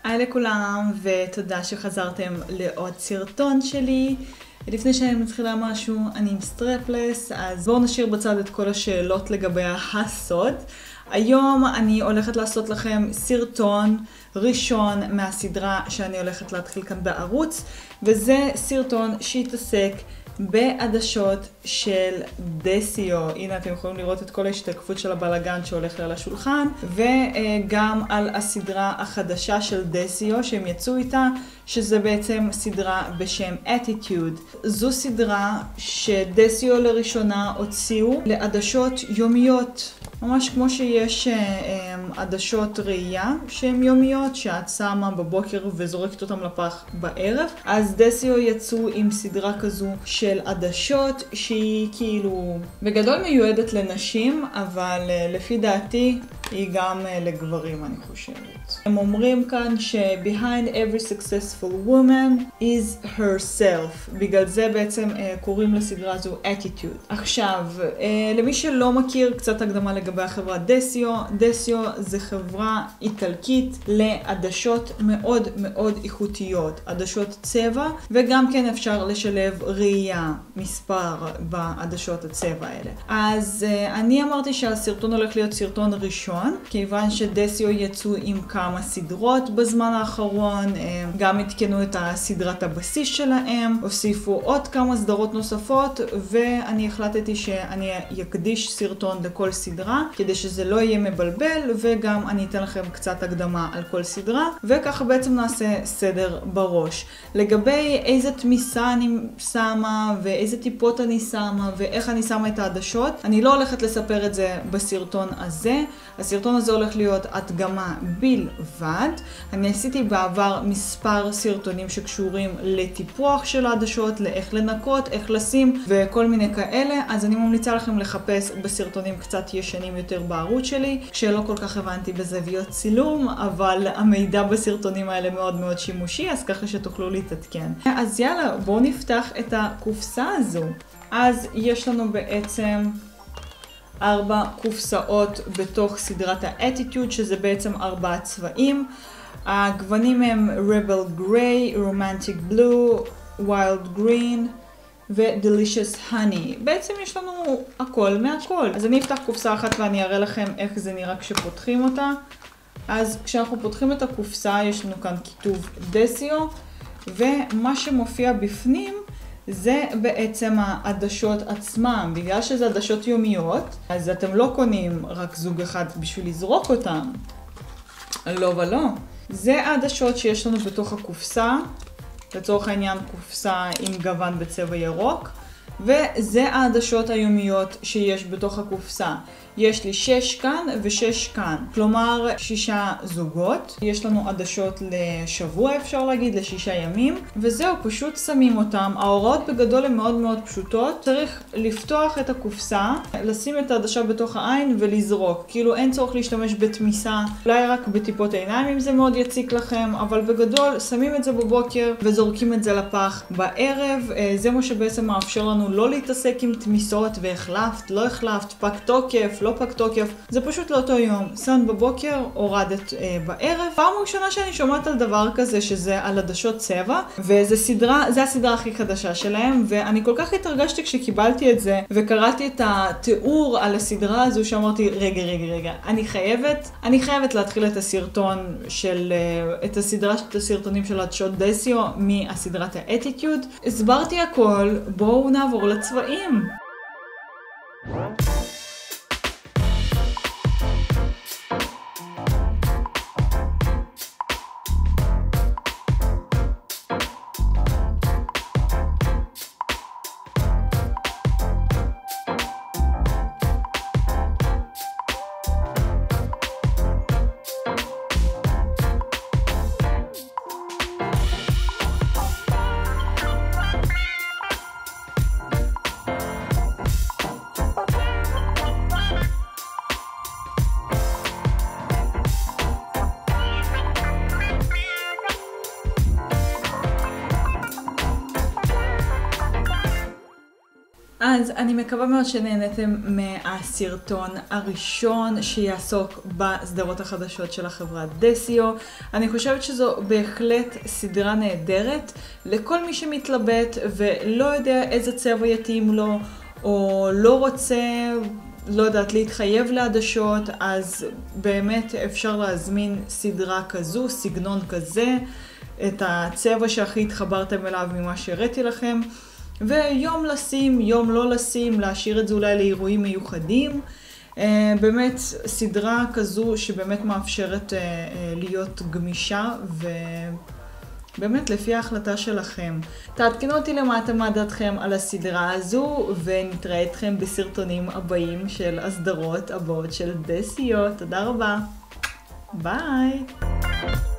היי לכולם ותודה שחזרתם לעוד סרטון שלי. לפני שאני מתחילה משהו, אני עם סטרפלס, אז בואו נשאיר בצד את כל השאלות לגבי הסוד. היום אני הולכת לעשות לכם סרטון ראשון מהסדרה שאני הולכת להתחיל כאן בערוץ, וזה סרטון שיתעסק בעדשות של דסיו. הנה אתם יכולים לראות את כל ההשתקפות של הבלגן שהולך לי על השולחן, וגם על הסדרה החדשה של דסיו שהם יצאו איתה, שזה בעצם סדרה בשם Attitude. זו סדרה שדסיו לראשונה הוציאו לעדשות יומיות, ממש כמו שיש עדשות ראייה שהן יומיות, שאת שמה בבוקר וזורקת אותם לפח בערב. אז דסיו יצאו עם סדרה כזו של עדשות שהיא כאילו בגדול מיועדת לנשים, אבל לפי דעתי היא גם לגברים, אני חושבת. הם אומרים כאן ש-Behind every successful woman is herself. בגלל זה בעצם קוראים לסדרה הזו Attitude. עכשיו, למי שלא מכיר, קצת הקדמה לגבי החברה דסיו. דסיו זה חברה איטלקית לעדשות מאוד מאוד איכותיות. עדשות צבע, וגם כן אפשר לשלב ראייה מספר בעדשות הצבע האלה. אז אני אמרתי שהסרטון הולך להיות סרטון ראשון, כיוון שדסיו יצאו עם כמה סדרות בזמן האחרון, גם התקנו את הסדרת הבסיס שלהם, הוסיפו עוד כמה סדרות נוספות, ואני החלטתי שאני אקדיש סרטון לכל סדרה, כדי שזה לא יהיה מבלבל, וגם אני אתן לכם קצת הקדמה על כל סדרה, וככה בעצם נעשה סדר בראש. לגבי איזה תמיסה אני שמה, ואיזה טיפות אני שמה, ואיך אני שמה את העדשות, אני לא הולכת לספר את זה בסרטון הזה. הסרטון הזה הולך להיות הדגמה בלבד. אני עשיתי בעבר מספר סרטונים שקשורים לטיפוח של העדשות, לאיך לנקות, איך לשים וכל מיני כאלה, אז אני ממליצה לכם לחפש בסרטונים קצת ישנים יותר בערוץ שלי, שלא כל כך הבנתי בזוויות צילום, אבל המידע בסרטונים האלה מאוד מאוד שימושי, אז ככה שתוכלו להתעדכן. אז יאללה, בואו נפתח את הקופסה הזו. אז יש לנו בעצם 4 קופסאות בתוך סדרת ה-Attitude, שזה בעצם 4 צבעים. הגוונים הם Rebel Gray, Romantic Blue, Wild Green ו-Delicious Honey. בעצם יש לנו הכל מהכל. אז אני אפתח קופסה אחת ואני אראה לכם איך זה נראה כשפותחים אותה. אז כשאנחנו פותחים את הקופסה יש לנו כאן כיתוב דסיו, ומה שמופיע בפנים זה בעצם העדשות עצמם. בגלל שזה עדשות יומיות, אז אתם לא קונים רק זוג אחד בשביל לזרוק אותם. לא ולא. זה העדשות שיש לנו בתוך הקופסה. לצורך העניין קופסה עם גוון בצבע ירוק. וזה העדשות היומיות שיש בתוך הקופסה. יש לי 6 כאן ו6 כאן. כלומר 6 זוגות. יש לנו עדשות לשבוע, אפשר להגיד, ל6 ימים. וזהו, פשוט שמים אותם. ההוראות בגדול הן מאוד מאוד פשוטות. צריך לפתוח את הקופסה, לשים את העדשה בתוך העין ולזרוק. כאילו אין צורך להשתמש בתמיסה. אולי רק בטיפות עיניים אם זה מאוד יציק לכם. אבל בגדול שמים את זה בבוקר וזורקים את זה לפח בערב. זה מה שבעצם מאפשר לנו לא להתעסק עם תמיסות והחלפת, לא החלפת, פג תוקף, לא פג תוקף. זה פשוט לאותו יום. שמת בבוקר, הורדת בערב. פעם ראשונה שאני שומעת על דבר כזה, שזה על עדשות צבע, וזה סדרה, זה הסדרה הכי חדשה שלהם, ואני כל כך התרגשתי כשקיבלתי את זה, וקראתי את התיאור על הסדרה הזו, שאמרתי, רגע, אני חייבת להתחיל את הסרטון של, את הסרטונים של עדשות דסיו, מהסדרת ה-Attitude. הסברתי הכל, בואו נעבור לצבעים. אז אני מקווה מאוד שנהנתם מהסרטון הראשון שיעסוק בסדרות החדשות של החברה דסיו. אני חושבת שזו בהחלט סדרה נהדרת לכל מי שמתלבט ולא יודע איזה צבע יתאים לו, או לא רוצה, לא יודעת, להתחייב לעדשות, אז באמת אפשר להזמין סדרה כזו, סגנון כזה, את הצבע שהכי התחברתם אליו ממה שהראיתי לכם. ויום לשים, יום לא לשים, להשאיר את זה אולי לאירועים מיוחדים. באמת סדרה כזו שבאמת מאפשרת להיות גמישה ובאמת לפי ההחלטה שלכם. תעדכנו אותי למטה מה דעתכם על הסדרה הזו ונתראה אתכם בסרטונים הבאים של הסדרות הבאות של דסיו. תודה רבה. ביי.